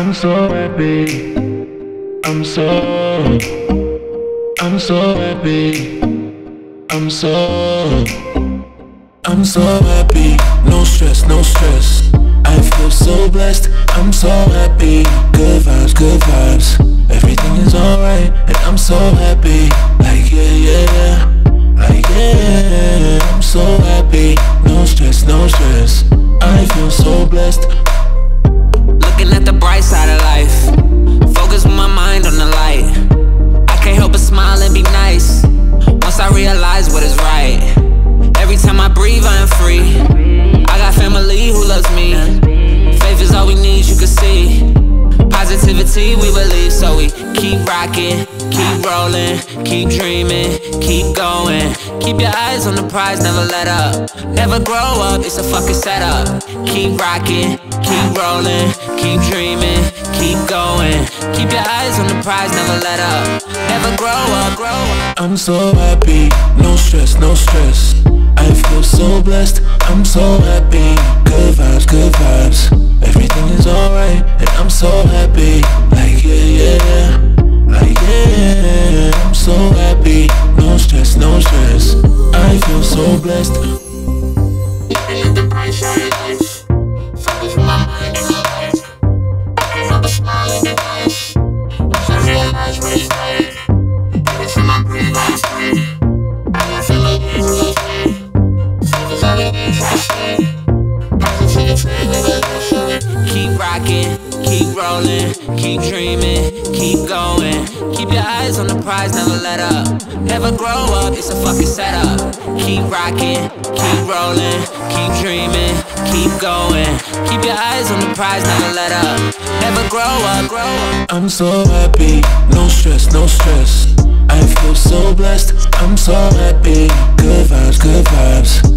I'm so happy. I'm so happy. I'm so happy. No stress, no stress. I feel so blessed. I'm so happy. Good vibes, good vibes. Everything is alright, and I'm so happy. Like yeah, yeah, yeah. Like yeah, I'm so happy. No stress, no stress. I feel so blessed. Looking at the bright side of life. Focus with my mind on the light. I can't help but smile and be nice once I realize what is right. Every time I breathe, I am free. I got family who loves me. Faith is all we need, you can see. Positivity we believe, so we keep rocking, keep rolling, keep dreaming, keep going. Keep your eyes on the prize, never let up. Never grow up, it's a fucking setup. Keep rocking, keep rolling, keep dreaming, keep going. Keep your eyes on the prize, never let up. Never grow up, grow up. I'm so happy, no stress, no stress. I feel so blessed, I'm so happy. Good vibes, good vibes. Everything is alright, and I'm so happy. Like yeah, yeah, yeah. Like yeah, I'm so happy. No stress, no stress. I feel so blessed. Looking at the bright side of life. Focus with my mind on the light. I can't help but smile and be nice once I realize what is right. Every time I breathe, I'm free. I got family who loves me. Faith is all we need, you can see. Positivity we believe, so we Keep rocking, keep rolling, keep dreaming, keep going. Keep your eyes on the prize, never let up. Never grow up, it's a fucking setup. Keep rocking, keep rolling, keep dreaming, keep going. Keep your eyes on the prize, never let up. Never grow up, grow up. I'm so happy, no stress, no stress. I feel so blessed, I'm so happy. Good vibes, good vibes.